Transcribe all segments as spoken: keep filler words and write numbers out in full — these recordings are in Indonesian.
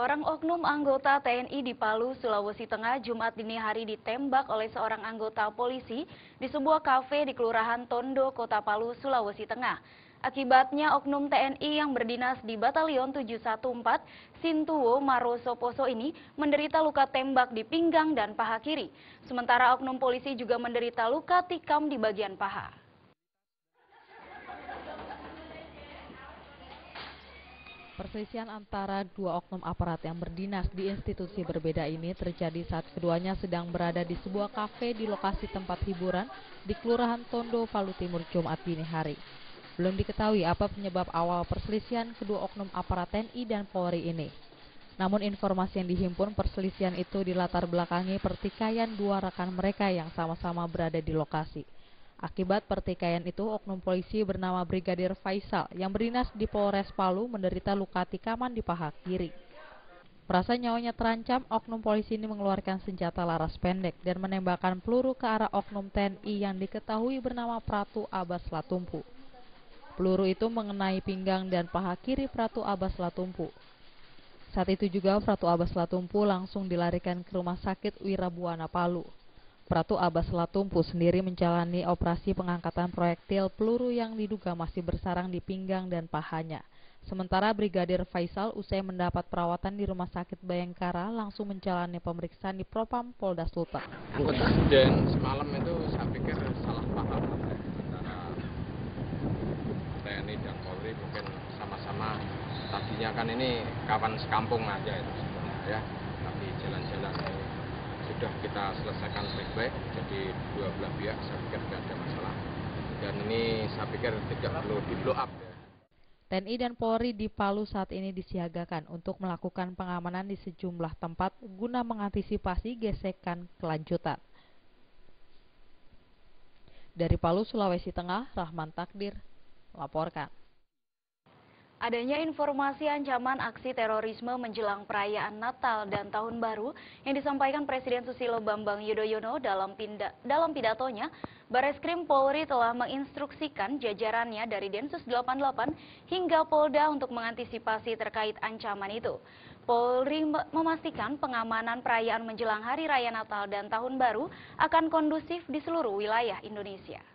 Seorang oknum anggota T N I di Palu, Sulawesi Tengah, Jumat dini hari ditembak oleh seorang anggota polisi di sebuah kafe di Kelurahan Tondo, Kota Palu, Sulawesi Tengah. Akibatnya, oknum T N I yang berdinas di Batalion tujuh satu empat Sintuwo Maroso Poso ini menderita luka tembak di pinggang dan paha kiri. Sementara oknum polisi juga menderita luka tikam di bagian paha. Perselisihan antara dua oknum aparat yang berdinas di institusi berbeda ini terjadi saat keduanya sedang berada di sebuah kafe di lokasi tempat hiburan di Kelurahan Tondo, Palu Timur, Jumat dini hari. Belum diketahui apa penyebab awal perselisihan kedua oknum aparat T N I dan Polri ini. Namun informasi yang dihimpun, perselisihan itu dilatar belakangi pertikaian dua rekan mereka yang sama-sama berada di lokasi. Akibat pertikaian itu, oknum polisi bernama Brigadir Faisal yang berdinas di Polres Palu menderita luka tikaman di paha kiri. Merasa nyawanya terancam, oknum polisi ini mengeluarkan senjata laras pendek dan menembakkan peluru ke arah oknum T N I yang diketahui bernama Pratu Abbas Latumpu. Peluru itu mengenai pinggang dan paha kiri Pratu Abbas Latumpu. Saat itu juga Pratu Abbas Latumpu langsung dilarikan ke Rumah Sakit Wirabuana Palu. Pratu Abbas Latumpu sendiri menjalani operasi pengangkatan proyektil peluru yang diduga masih bersarang di pinggang dan pahanya. Sementara Brigadir Faisal usai mendapat perawatan di Rumah Sakit Bayangkara langsung menjalani pemeriksaan di Propam Polda Sulteng. Dan semalam itu saya pikir salah paham antara T N I dan Polri, mungkin sama-sama tadinya kan ini kawan sekampung aja itu sebenarnya ya, tapi jalan-jalan sudah kita selesaikan baik-baik, jadi dua belah pihak saya pikir tidak ada masalah, dan ini saya pikir tidak perlu di blow up ya. T N I dan Polri di Palu saat ini disiagakan untuk melakukan pengamanan di sejumlah tempat guna mengantisipasi gesekan kelanjutan. Dari Palu, Sulawesi Tengah, Rahman Takdir melaporkan. Adanya informasi ancaman aksi terorisme menjelang perayaan Natal dan Tahun Baru yang disampaikan Presiden Susilo Bambang Yudhoyono dalam, pinda, dalam pidatonya, Bareskrim Polri telah menginstruksikan jajarannya dari Densus delapan puluh delapan hingga Polda untuk mengantisipasi terkait ancaman itu. Polri memastikan pengamanan perayaan menjelang Hari Raya Natal dan Tahun Baru akan kondusif di seluruh wilayah Indonesia.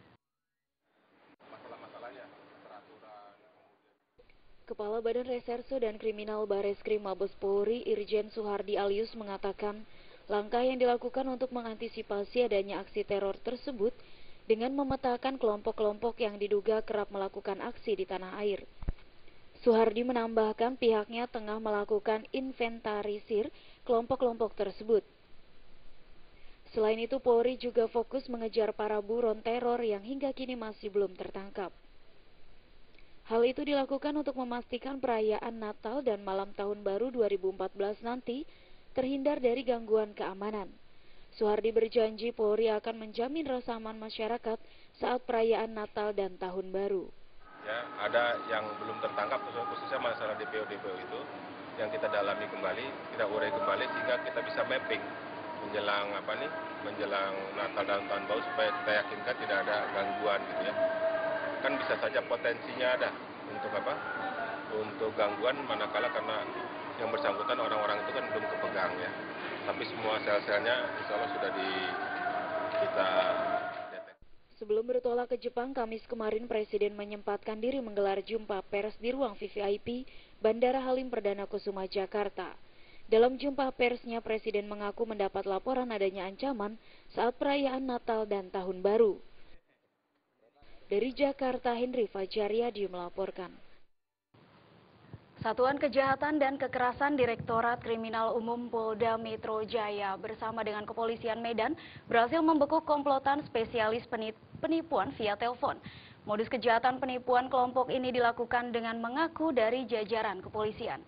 Kepala Badan Reserse dan Kriminal Bareskrim Mabes Polri Irjen Suhardi Alyus mengatakan langkah yang dilakukan untuk mengantisipasi adanya aksi teror tersebut dengan memetakan kelompok-kelompok yang diduga kerap melakukan aksi di tanah air. Suhardi menambahkan pihaknya tengah melakukan inventarisir kelompok-kelompok tersebut. Selain itu, Polri juga fokus mengejar para buron teror yang hingga kini masih belum tertangkap. Hal itu dilakukan untuk memastikan perayaan Natal dan malam Tahun Baru dua ribu empat belas nanti terhindar dari gangguan keamanan. Suhardi berjanji Polri akan menjamin rasa aman masyarakat saat perayaan Natal dan Tahun Baru. Ya, ada yang belum tertangkap khususnya masalah D P O D P O itu yang kita dalami kembali, kita urai kembali sehingga kita bisa mapping menjelang apa nih, menjelang Natal dan Tahun Baru supaya kita yakinkan tidak ada gangguan gitu ya. Kan bisa saja potensinya ada untuk apa? Untuk gangguan manakala karena yang bersangkutan orang-orang itu kan belum kepegang ya. Tapi semua sel-selnya insya Allah sudah di kita deteksi. Sebelum bertolak ke Jepang, Kamis kemarin Presiden menyempatkan diri menggelar jumpa pers di ruang V V I P Bandara Halim Perdana Kusuma, Jakarta. Dalam jumpa persnya, Presiden mengaku mendapat laporan adanya ancaman saat perayaan Natal dan Tahun Baru. Dari Jakarta, Henry Fajaryadi melaporkan. Satuan Kejahatan dan Kekerasan Direktorat Kriminal Umum Polda Metro Jaya bersama dengan Kepolisian Medan berhasil membekuk komplotan spesialis penipuan via telepon. Modus kejahatan penipuan kelompok ini dilakukan dengan mengaku dari jajaran kepolisian.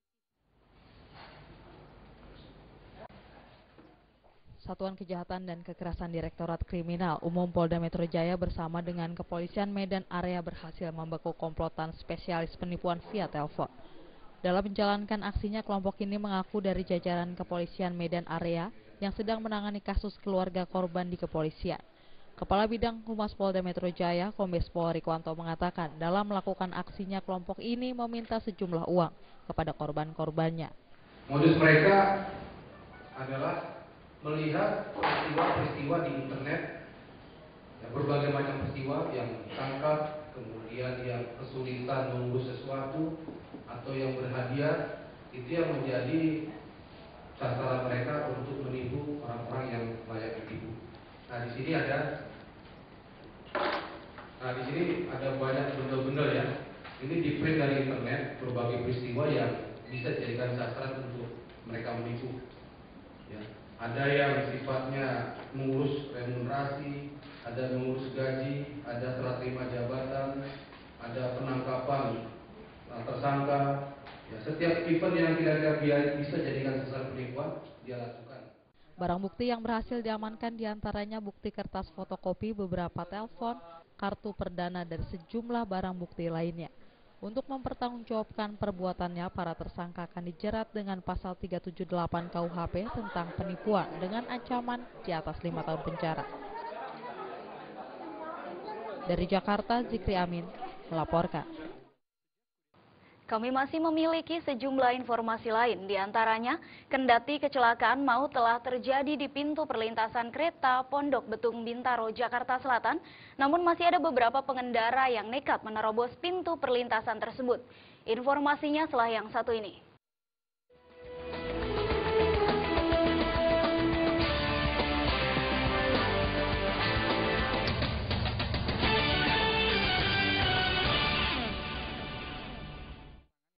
Satuan Kejahatan dan Kekerasan Direktorat Kriminal Umum Polda Metro Jaya bersama dengan Kepolisian Medan Area berhasil membekuk komplotan spesialis penipuan via telepon. Dalam menjalankan aksinya, kelompok ini mengaku dari jajaran Kepolisian Medan Area yang sedang menangani kasus keluarga korban di kepolisian. Kepala Bidang Humas Polda Metro Jaya, Kombes Pol Rikwanto mengatakan dalam melakukan aksinya kelompok ini meminta sejumlah uang kepada korban-korbannya. Modus mereka adalah melihat peristiwa-peristiwa di internet, ya, berbagai macam peristiwa yang ditangkap, kemudian yang kesulitan mengurus sesuatu atau yang berhadiah, itu yang menjadi sasaran mereka untuk menipu orang-orang yang layak ditipu. Nah di sini ada, nah di sini ada banyak benda-benda ya. Ini di print dari internet, berbagai peristiwa yang bisa dijadikan sasaran untuk mereka menipu. Ya. Ada yang sifatnya mengurus remunerasi, ada mengurus gaji, ada serah terima jabatan, ada penangkapan tersangka. Ya, setiap event yang kira-kira bisa jadikan sasaran penipuan, dia lakukan. Barang bukti yang berhasil diamankan diantaranya bukti kertas fotokopi, beberapa telepon, kartu perdana, dan sejumlah barang bukti lainnya. Untuk mempertanggungjawabkan perbuatannya, para tersangka akan dijerat dengan pasal tiga tujuh delapan K U H P tentang penipuan dengan ancaman di atas lima tahun penjara. Dari Jakarta, Zikri Amin melaporkan. Kami masih memiliki sejumlah informasi lain, diantaranya kendati kecelakaan maut telah terjadi di pintu perlintasan kereta Pondok Betung Bintaro, Jakarta Selatan, namun masih ada beberapa pengendara yang nekat menerobos pintu perlintasan tersebut. Informasinya setelah yang satu ini.